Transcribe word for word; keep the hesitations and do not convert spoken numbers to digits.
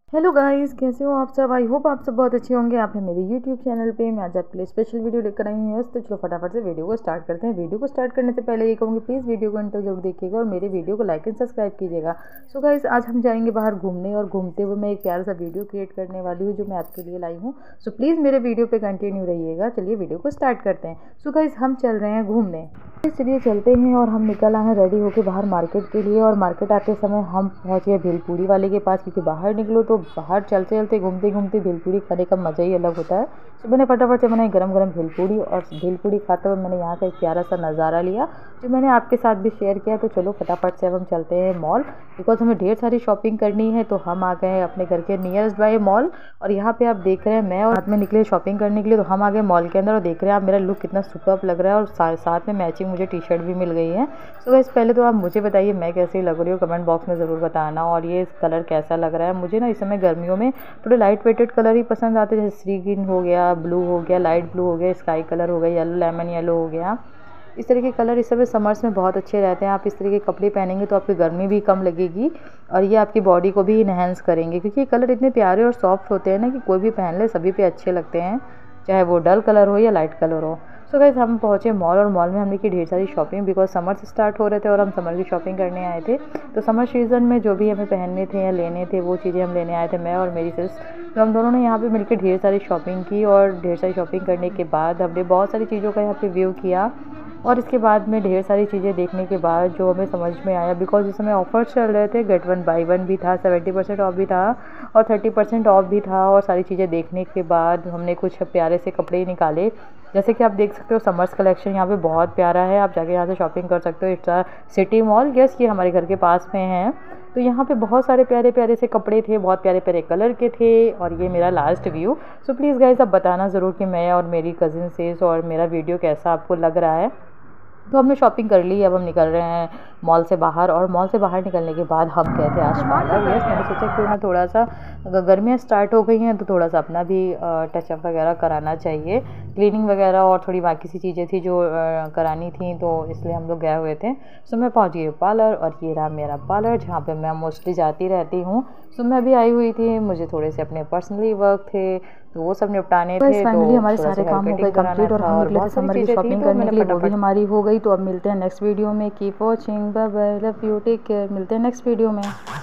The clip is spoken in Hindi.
हेलो गाइस, कैसे हो आप सब। आई होप आप सब बहुत अच्छे होंगे। आप हैं मेरे यूट्यूब चैनल पे। मैं आज आपके लिए स्पेशल वीडियो लेकर आई हूँ। यस, तो चलो फटाफट से वीडियो को स्टार्ट करते हैं। वीडियो को स्टार्ट करने से पहले ये कहूँगी, प्लीज़ वीडियो को अंत तक जरूर देखिएगा और मेरे वीडियो को लाइक एंड सब्सक्राइब कीजिएगा। सो गाइस, आज हम जाएंगे बाहर घूमने और घूमते हुए मैं एक प्यारा सा वीडियो क्रिएट करने वाली हूँ जो मैं आपके लिए लाई हूँ। सो प्लीज़ मेरे वीडियो पर कंटिन्यू रहिएगा। चलिए वीडियो को स्टार्ट करते हैं। सो गाइस, हम चल रहे हैं घूमने। चलिए चलते हैं और हम निकल आए हैं रेडी होकर बाहर मार्केट के लिए। और मार्केट आते समय हम पहुंचे भेलपूरी वाले के पास, क्योंकि बाहर निकलो तो बाहर चलते चलते घूमते घूमते भेलपूरी खाने का मज़ा ही अलग होता है। तो मैंने फटाफट से बनाई गरम गरम भेलपूरी, और भेलपूरी खाते हुए मैंने यहाँ का एक प्यारा सा नज़ारा लिया जो मैंने आपके साथ भी शेयर किया। तो चलो फटाफट से अब हम चलते हैं मॉल, बिकॉज हमें ढेर सारी शॉपिंग करनी है। तो हम आ गए हैं अपने घर के नियरेस्ट बाय मॉल। और यहाँ पे आप देख रहे हैं मैं और साथ में निकले शॉपिंग करने के लिए। तो हम आ गए मॉल के अंदर और देख रहे हैं आप मेरा लुक कितना सुपर्ब लग रहा है, और सा, साथ में मैचिंग मुझे टी शर्ट भी मिल गई है। सो गाइस, पहले तो आप मुझे बताइए मैं कैसी लग रही हूँ, कमेंट बॉक्स में ज़रूर बताना। और ये कलर कैसा लग रहा है। मुझे ना इस समय गर्मियों में थोड़े लाइट वेटेड कलर ही पसंद आते हैं, जैसे सी ग्रीन हो गया, ब्लू हो गया, लाइट ब्लू हो गया, स्काई कलर हो गया, येलो, लेमन येलो हो गया। इस तरह के कलर इस समय समर्स में बहुत अच्छे रहते हैं। आप इस तरह के कपड़े पहनेंगे तो आपकी गर्मी भी कम लगेगी और ये आपकी बॉडी को भी इन्हेंस करेंगे, क्योंकि ये कलर इतने प्यारे और सॉफ्ट होते हैं ना कि कोई भी पहन ले सभी पे अच्छे लगते हैं, चाहे वो डल कलर हो या लाइट कलर हो। सो गाइस, हम पहुँचे मॉल और मॉल में हमने की ढेर सारी शॉपिंग, बिकॉज समर से स्टार्ट हो रहे थे और हम समर की शॉपिंग करने आए थे। तो समर सीज़न में जो भी हमें पहनने थे या लेने थे वो चीज़ें हम लेने आए थे, मैं और मेरी सिस। तो हम दोनों ने यहाँ पे मिलकर ढेर सारी शॉपिंग की, और ढेर सारी शॉपिंग करने के बाद हमने बहुत सारी चीज़ों का यहाँ पे व्यू किया। और इसके बाद में ढेर सारी चीज़ें देखने के बाद जो हमें समझ में आया, बिकॉज इस समय ऑफर्स चल रहे थे, गेट वन बाई वन भी था, सेवेंटी परसेंट ऑफ भी था और थर्टी परसेंट ऑफ भी था। और सारी चीज़ें देखने के बाद हमने कुछ प्यारे से कपड़े निकाले, जैसे कि आप देख सकते हो समर्स कलेक्शन यहाँ पे बहुत प्यारा है। आप जाके यहाँ से शॉपिंग कर सकते हो। It's a city mall, yes, ये हमारे घर के पास में है। तो यहाँ पे बहुत सारे प्यारे प्यारे से कपड़े थे, बहुत प्यारे प्यारे कलर के थे। और ये मेरा last view. So please guys, आप बताना ज़रूर कि मैं और मेरी कज़िन सिस और मेरा वीडियो कैसा आपको लग रहा है। तो हमने शॉपिंग कर ली, अब हम निकल रहे हैं मॉल से बाहर। और मॉल से बाहर निकलने के बाद हम गए थे आज पार्लर। यस, मैंने सोचा क्यों ना थोड़ा सा, गर्मियाँ स्टार्ट हो गई हैं तो थोड़ा सा अपना भी टचअप वगैरह कराना चाहिए, क्लीनिंग वगैरह और थोड़ी बाकी सी चीज़ें थी जो करानी थी, तो इसलिए हम लोग गए हुए थे। सो मैं पहुंच गई पार्लर, और ये रहा मेरा पार्लर जहाँ पे मैं मोस्टली जाती रहती हूँ। सो मैं भी आई हुई थी, मुझे थोड़े से अपने पर्सनली वर्क थे तो वो सब निपटाने थे। फाइनली तो हमारे सारे काम हो गए कंप्लीट और हम निकले थे समर की शॉपिंग करने के लिए, वो भी हमारी हो गई। तो अब मिलते हैं नेक्स्ट वीडियो में। Keep watching, bye bye, love you, take care. मिलते हैं नेक्स्ट वीडियो में।